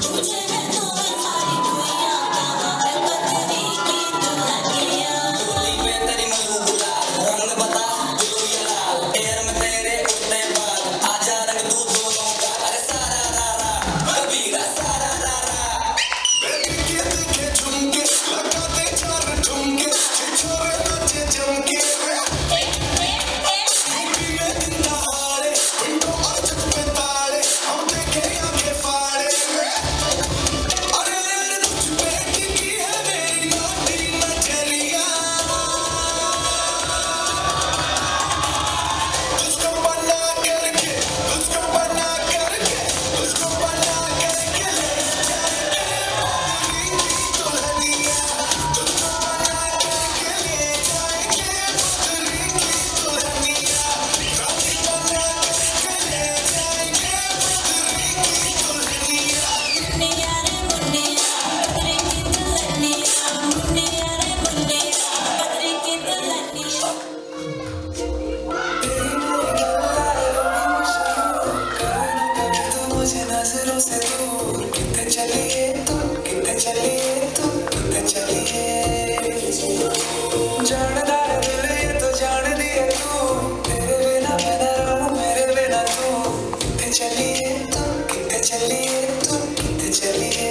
नजरों से दूर कितने चलिए तू, कितने चलिए तू, कितने चलिए। जानदार दिल ये तो जान दिए तू, तेरे बिना मैं न रहूं, मेरे बिना तू। कितने चलिए तू, कितने चलिए तू, कितने चलिए।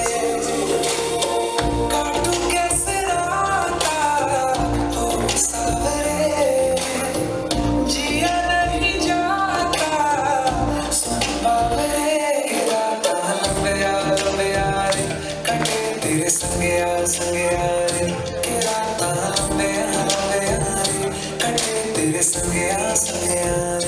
काटूं कैसे राता हो सावरे, जिया नहीं जाता सुन बावरे। संगे यारे के रात लंबे लंबे यारे कटे तेरे संगे संगे यारे।